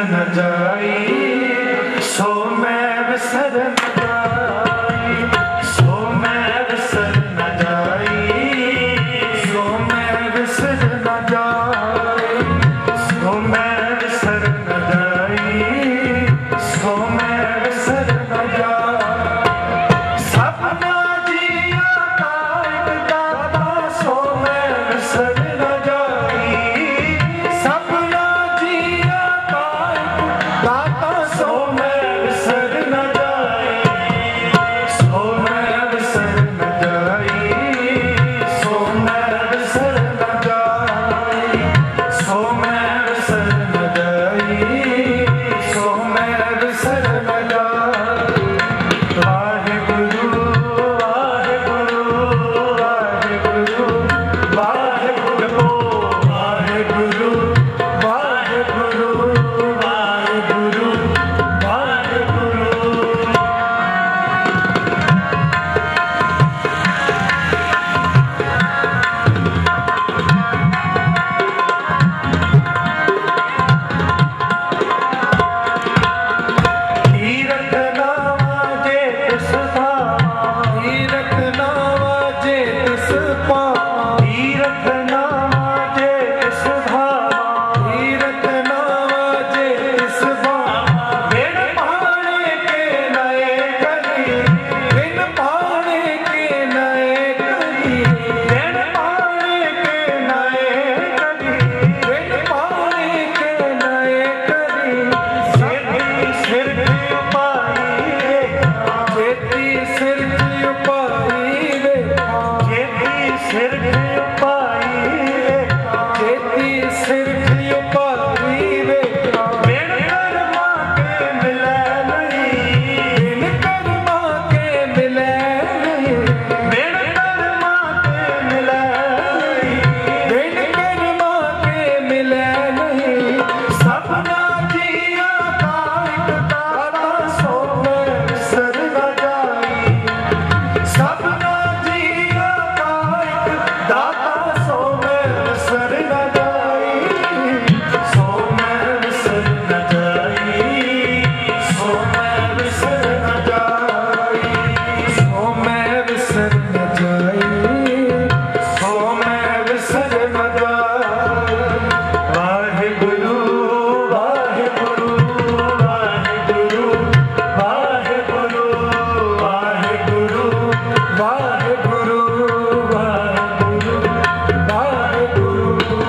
न जाई, सो मैं विसर न जाई, सो मैं विसर न जाई, सो मैं विसर न जाई, सो मैं विसर न जाई, सो मैं विसर न जाई। सपना जिया काट दाता, सो मैं विसर न जाई, सपना जिया काट दाता, सो मैं विसर न जाई, सो मैं विसर न जाई, सो मैं विसर न जाई, सो मैं विसर न जाई, सो मैं विसर न जाई। वाहिगुरु वाहिगुरु वाहिगुरु वाहिगुरु वाहिगुरु वाहिगुरु वाहिगुरु वाहिगुरु। तीरथ नावा जे तिस पावा, तीरथ नावा जे तिस पावा, तीरथ नावा जे तिस भावा, तीरथ नावा जे तिस भावा। बिन पाणे के नए करी, बिन पाणे के नए करी, बिन पाणे के नए करी, बिन पाणे के नए करी। जेती सिर की उपाई रे, जेती सिर की उपाई रे, जेती सिर की उपाई रे। बिन कर्मा के मिलै नहीं, बिन कर्मा के मिलै नहीं, बिन कर्मा के मिलै नहीं, बिन कर्मा के मिलै नहीं। सपना जिया काट दाता, सो मैं विसर न जाई, सपना जिया काट दाता, सो मैं विसर न जाई, सो मैं विसर न जाई, सो मैं विसर न जाई, सो मैं विसर न जाई, सो मैं विसर न जाई। वाहिगुरु वाहिगुरु वाहिगुरु वाहिगुरु वाहिगुरु वाहिगुरु वाहिगुरु वाहिगुरु।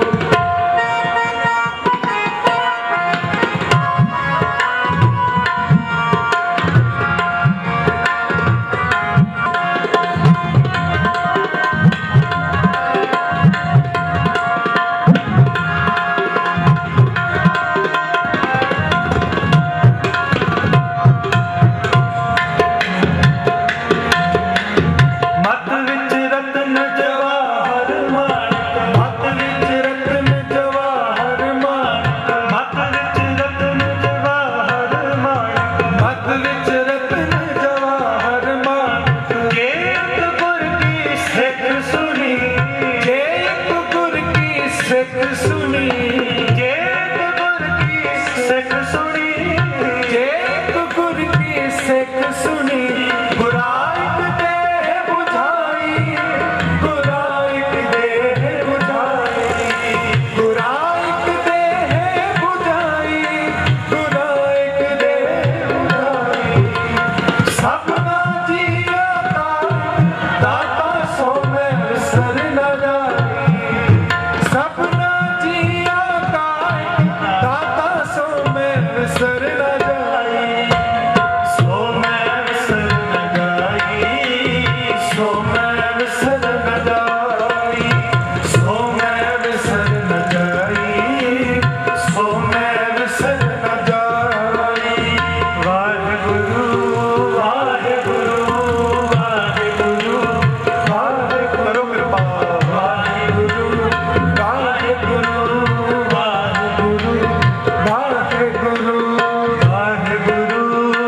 मत विच रतन जवाहर माणिक, मत विच रतन जवाहर माणिक, मत विच रतन जवाहर माणिक, मत विच रतन जवाहर माणिक। जे एक गुर की सिख सुनी, जे एक गुर की सिख सुनी, जे एक गुर की सिख सुनी, जे एक गुर की सिख सुनी। गुराइक देह बुझाई, गुराइक देह बुझाई, गुराइक देह बुझाई, गुराइक देह बुझाई। सपना जिया काट दाता, सो मैं विसर न जाई, सपना जिया काट दाता, सो मैं विसर न जाई, सो मैं विसर न जाई, सो मैं विसर न जाई, सो मैं विसर न जाई, सो मैं विसर न जाई। वाहिगुरु वाहिगुरु वाहिगुरु वाहिगुरु। करो कृपा। वाहिगुरु वाहिगुरु वाहिगुरु वाहिगुरु वाहिगुरु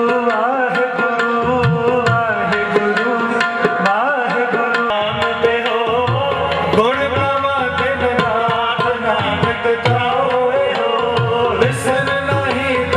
वाहिगुरु वाहिगुरु वाहिगुरु। नाम ते हो गुण गावा दिन रात, नानक जाओ हो विसर नहीं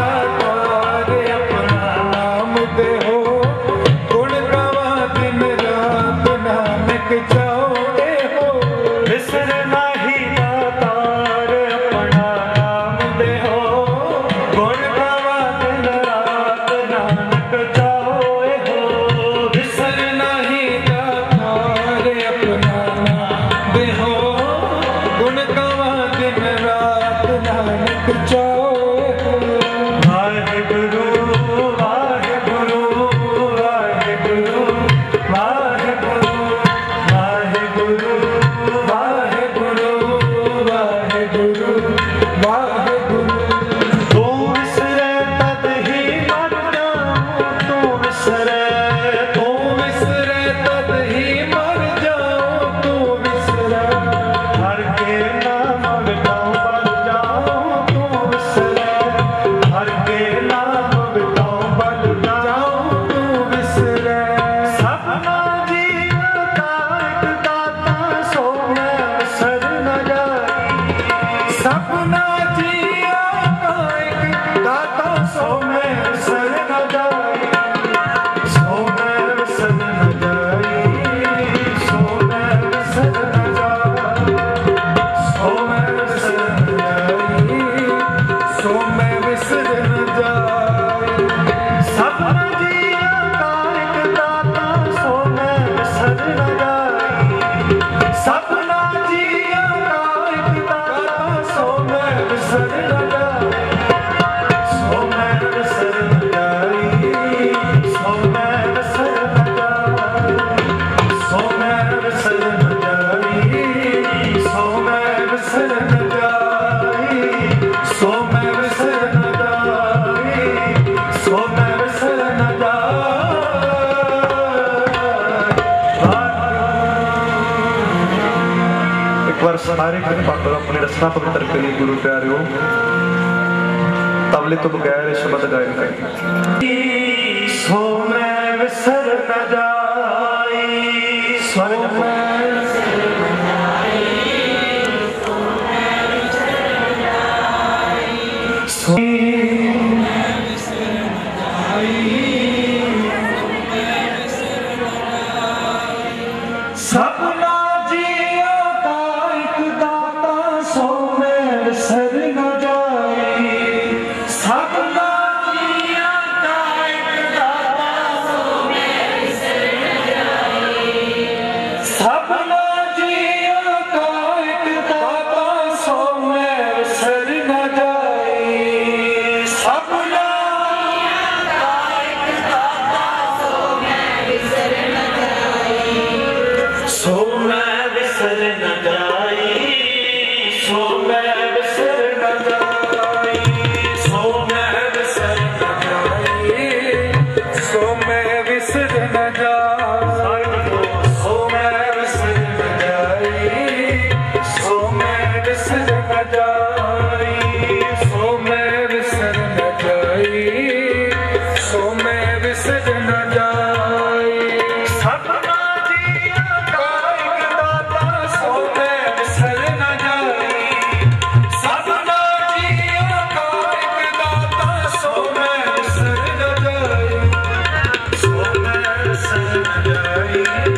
सो मैं विसर न जाई। सपना जिया का एक दाता सो मैं विसर न जाई। सपना जिया का एक दाता सो मैं विसर न जाई। सो मैं विसर न जाई। सो मैं विसर न जाई। सो मैं विसर न जाई। सो मैं विसर न जाई। सो मैं विसर न जाई। सो मैं विसर न जाई। एक बार सारे घर पाकर अपनी रचना पवित्र करिए गुरु प्यारे हो। तबले तो बगैर शब्द गायन करें। सो मैं विसर न जाई। सो मैं विसर न जाई। सो मैं विसर न जाई। सो मैं विसर न जाई। सपना जिया का एक दाता सो मैं विसर न जाई। सपना जिया का एक दाता सो मैं विसर न जाई। सपना जिया का एक दाता सो मैं विसर न जाई। सपना जिया का एक दाता सो मैं विसर न जाई। सो मैं विसर न जाई। सो मैं विसर न जाई। सो मैं विसर न जाई। सो मैं विसर न जाई। सो मैं विसर न जाई। सो मैं विसर न जाई। सो मैं विसर न जाई। सो मैं विसर न जाई। सपना जिया का एक दाता सो मैं विसर न जाई। सपना जिया का एक दाता सो मैं विसर न जाई। सो मैं विसर न जाई।